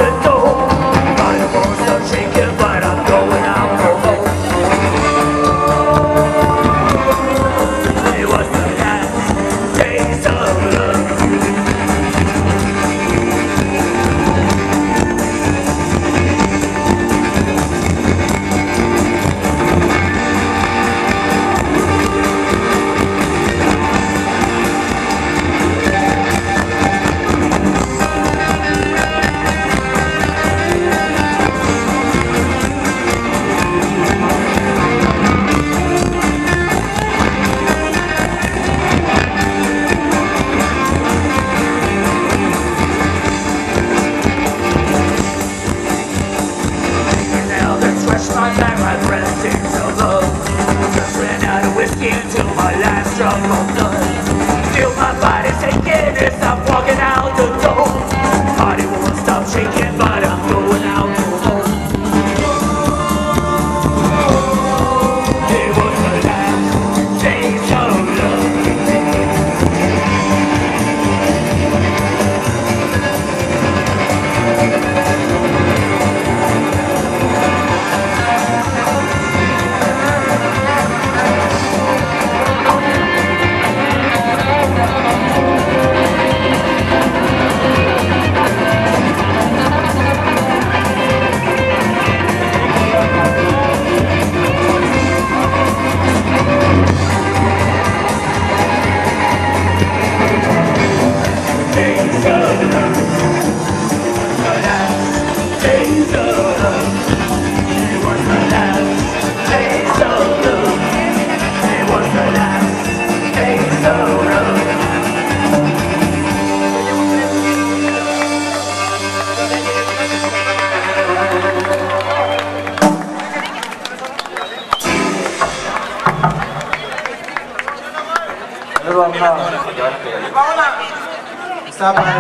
the door. Body won't stop shaking, but I'm going out for home. It was the last days of love. My back, my breath stinks of love. Just ran out of whiskey until my last drop of blood. Feel my body shaking as I'm walking out the door. Body won't stop shaking, but I'm going out for home. It was the last days of love. Stop.